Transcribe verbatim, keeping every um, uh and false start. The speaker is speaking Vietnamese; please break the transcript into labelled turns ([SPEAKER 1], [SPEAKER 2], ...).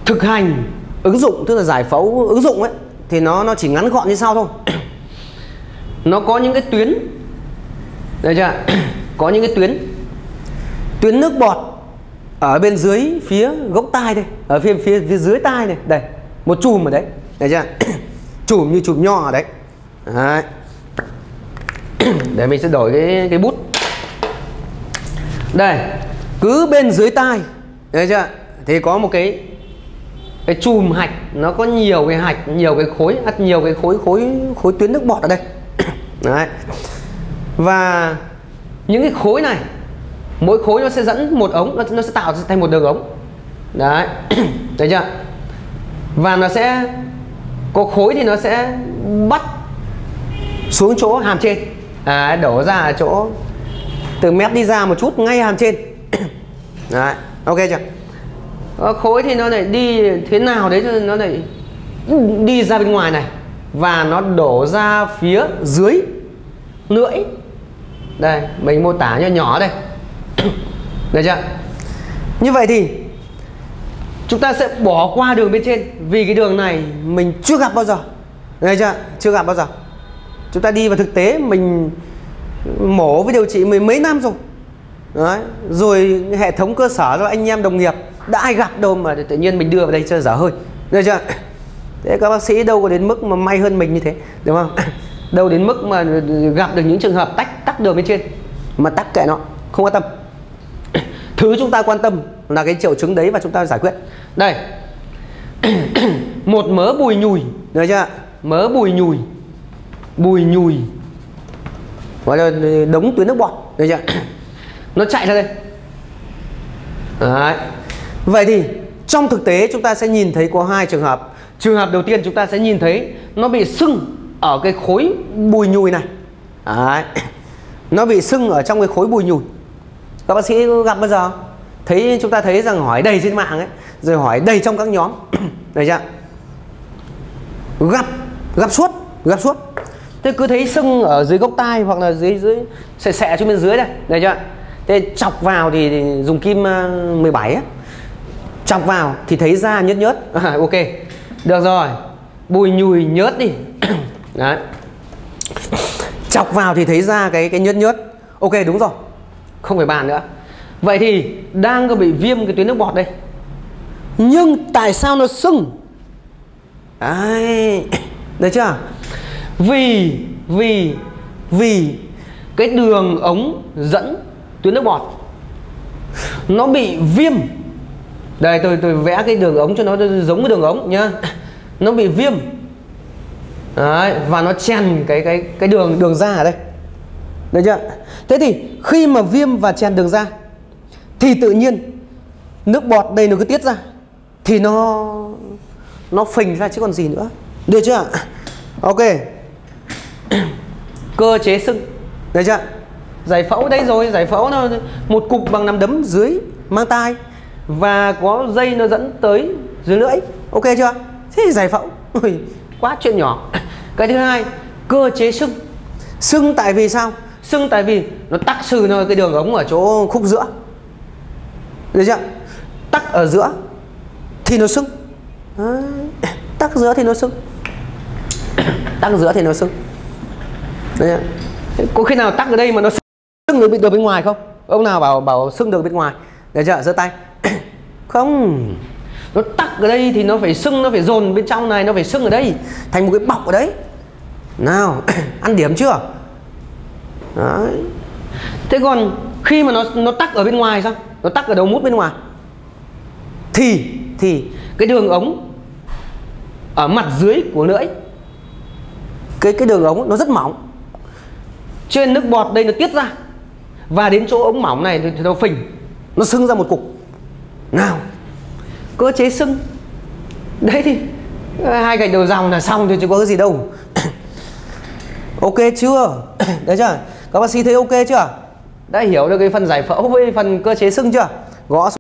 [SPEAKER 1] thực hành ứng dụng, tức là giải phẫu ứng dụng ấy, thì nó nó chỉ ngắn gọn như sau thôi. Nó có những cái tuyến, được chưa? Có những cái tuyến tuyến nước bọt ở bên dưới phía gốc tai đây, ở phía phía, phía dưới tai này, đây một chùm ở đấy, được chưa? Chùm như chùm nho ở đấy. Đấy. Để mình sẽ đổi cái cái bút. Đây, cứ bên dưới tai, được chưa? Thì có một cái cái chùm hạch, nó có nhiều cái hạch, nhiều cái khối, nhiều cái khối khối khối tuyến nước bọt ở đây. Đấy. Và những cái khối này, mỗi khối nó sẽ dẫn một ống, nó, nó sẽ tạo thành một đường ống. Đấy. Thấy chưa? Và nó sẽ có khối thì nó sẽ bắt xuống chỗ hàm trên. Đấy, đổ ra ở chỗ từ mép đi ra một chút ngay hàm trên. Đấy, ok chưa? Khối thì nó lại đi thế nào đấy, nó lại đi ra bên ngoài này và nó đổ ra phía dưới lưỡi. Đây, mình mô tả nhỏ nhỏ đây. Được chưa? Như vậy thì chúng ta sẽ bỏ qua đường bên trên, vì cái đường này mình chưa gặp bao giờ. Được chưa? Chưa gặp bao giờ. Chúng ta đi vào thực tế, mình mổ với điều trị mười mấy năm rồi. Đấy. Rồi hệ thống cơ sở rồi anh em đồng nghiệp đã ai gặp đâu mà tự nhiên mình đưa vào đây cho dở hơi. Được chưa? Thế các bác sĩ đâu có đến mức mà may hơn mình như thế, đúng không? Đâu đến mức mà gặp được những trường hợp tách tắc đường bên trên, mà tắc kệ nó, không quan tâm. Thứ chúng ta quan tâm là cái triệu chứng đấy và chúng ta giải quyết. Đây. Một mớ bùi nhùi, được chưa? Mớ bùi nhùi. Bùi nhùi. Gọi là đống tuyến nước bọt, được chưa? Nó chạy ra đây. Đấy. Vậy thì trong thực tế chúng ta sẽ nhìn thấy có hai trường hợp. Trường hợp đầu tiên chúng ta sẽ nhìn thấy nó bị sưng ở cái khối bùi nhùi này. Đấy. Nó bị sưng ở trong cái khối bùi nhùi. Các bác sĩ gặp bao giờ? Thấy chúng ta thấy rằng hỏi đầy trên mạng ấy, rồi hỏi đầy trong các nhóm. Được chưa? Gặp, gặp suốt, gặp suốt. Thế cứ thấy sưng ở dưới gốc tai hoặc là dưới dưới xệ xệ trên bên dưới đây, được chưa? Thế chọc vào thì, thì dùng kim mười bảy ấy. Chọc vào thì thấy da nhớt nhớt. À, ok. Được rồi. Bùi nhùi nhớt đi. Đấy. Chọc vào thì thấy da cái cái nhớt nhớt. Ok, đúng rồi. Không phải bàn nữa. Vậy thì đang có bị viêm cái tuyến nước bọt đây. Nhưng tại sao nó sưng? Đấy. Được chưa? Vì vì vì cái đường ống dẫn tuyến nước bọt nó bị viêm. Đây, tôi tôi vẽ cái đường ống cho nó giống cái đường ống nhá. Nó bị viêm. Đấy, và nó chèn cái cái cái đường đường ra ở đây. Được chưa? Thế thì khi mà viêm và chèn đường ra thì tự nhiên nước bọt đây nó cứ tiết ra, thì nó nó phình ra chứ còn gì nữa. Được chưa? Ok. Cơ chế sưng. Được chưa? Giải phẫu đây rồi, giải phẫu nó một cục bằng nắm đấm dưới mang tai và có dây nó dẫn tới dưới lưỡi. Ok chưa? Thế thì giải phẫu. Ui, quá chuyện nhỏ. Cái thứ hai, cơ chế sưng. Sưng tại vì sao? Sưng tại vì nó tắc sừ nó cái đường ống ở chỗ khúc giữa. Được chưa? Tắc ở giữa thì nó sưng. Đấy. Tắc giữa thì nó sưng. Tắc giữa thì nó sưng. Đấy. Có khi nào tắc ở đây mà nó sưng được bên, bên ngoài không? Ông nào bảo bảo sưng được bên ngoài? Được chưa? Giơ tay. Không. Nó tắc ở đây thì nó phải sưng, nó phải dồn bên trong này, nó phải sưng ở đây, thành một cái bọc ở đấy. Nào, ăn điểm chưa? Đấy. Thế còn khi mà nó nó tắc ở bên ngoài sao? Nó tắc ở đầu mút bên ngoài. Thì thì cái đường ống ở mặt dưới của lưỡi, cái cái đường ống nó rất mỏng. Trên nước bọt đây nó tiết ra và đến chỗ ống mỏng này thì nó phình, nó sưng ra một cục. Nào, cơ chế sưng. Đấy thì hai gạch đầu dòng là xong thôi chứ có cái gì đâu. Ok chưa? Đấy chưa? Các bác sĩ thấy ok chưa? Đã hiểu được cái phần giải phẫu với phần cơ chế sưng chưa? Gõ